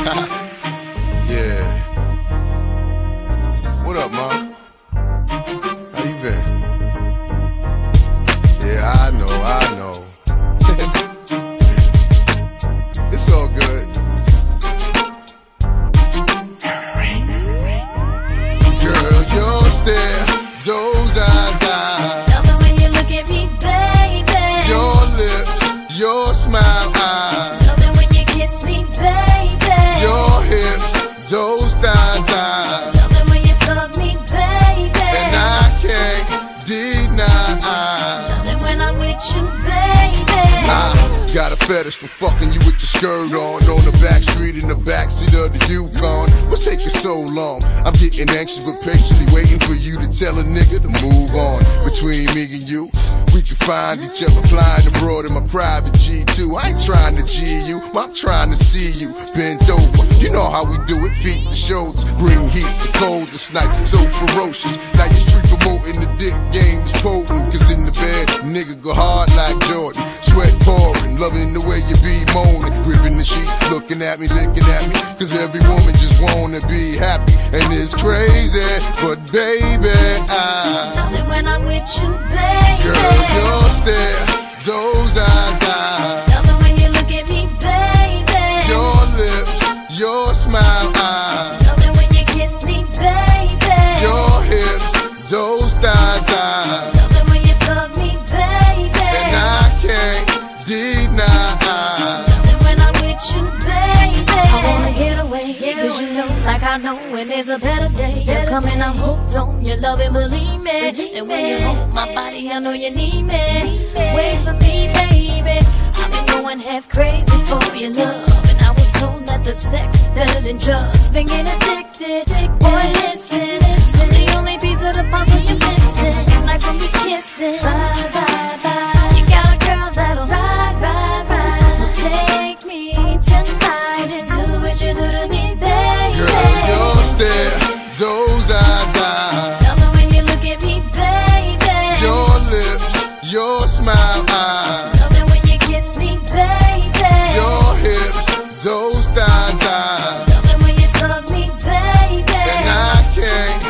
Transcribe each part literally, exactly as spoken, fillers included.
Yeah. What up, Mom? How you been? Yeah, I know, I know. It's all good. Girl, your stare, those eyes, eyes. Love it when you look at me, baby. Your lips, your smile, eyes. Love it when you kiss me, baby. Your hips, those thighs, eyes. Love it when you hug me, baby. And I can't deny. Love it when I'm with you, baby. I got a fetish for fucking you with your skirt on On the back street in the backseat of the Yukon. What's taking so long? I'm getting anxious but patiently waiting for you to tell a nigga to move on. Between me and you, we can find each other flying abroad in my private G two. I ain't trying to G you, I'm trying to see you bent over. You know how we do it, feet to shoulders, bring heat to cold this night, so ferocious. Now your street promoting the dick game is potent, cause in the bed, nigga go hard like Jordan. Sweat pouring, loving the way you be moaning, gripping the sheet, looking at me, licking at me, cause every woman just wanna be happy, and it's crazy, but baby, I Love it when I'm with you, baby. Girl, your stare, those eyes, I Love it when you look at me, baby. Your lips, your smile, I Love it when you kiss me, baby. Your hips, those thighs, I Love it when you hug me, baby. And I can't deny. Love it when I'm with you, baby. I wanna get away, cause you know, like I know, when there's a better day, you're coming, I'm hooked on your love and believe me. And when you hold my body, I know you need me. Wait for me, baby. I've been going half crazy for your love, and I was told that the sex is better than drugs. Been getting addicted, boy, listen, I'm the only piece of the puzzle you're missing. Like when we kissing, bye, bye, bye. You got a girl that'll ride, ride, ride. So take me tonight and do what you do to me, baby. Girl, your stare, those eyes, I Love it when you look at me, baby. Your lips, your smile, I Love it when you kiss me, baby. Your hips, those thighs, I Love it when you hug me, baby. And I can't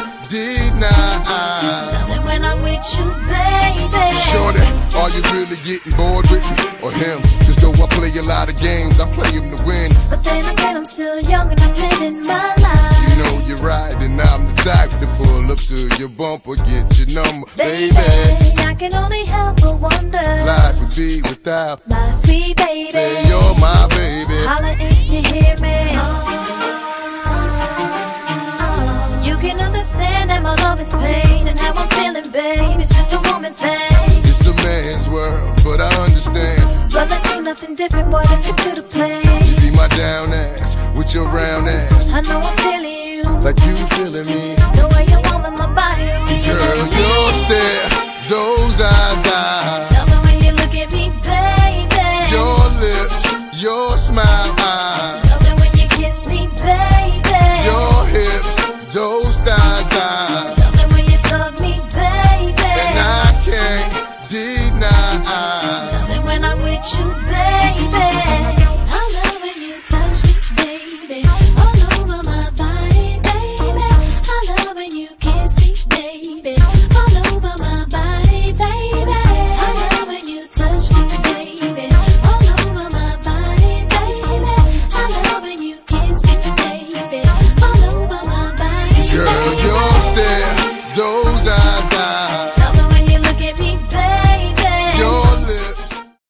deny. Love it when I'm with you, baby. Shorty, are you really getting bored with me or him? Cause though I play a lot of games, I play them to win. But then again, I'm still young and I'm living my life. You know you're right, and I'm the type to pull up to your bumper, get your number, baby. Baby, I can only help but wonder. Life would be without My sweet baby. Say you're my baby. Holla if you hear me. You can understand that my love is pain and how I'm feeling, babe. It's just a woman thing. It's a man's world, but I understand. But let's do nothing different, boy. Let's get to the plan. You be my down ass with your round ass, I know I'm feeling you, like you feeling me. the way you warm in my body when you Girl, touch me. your stare, those eyes, I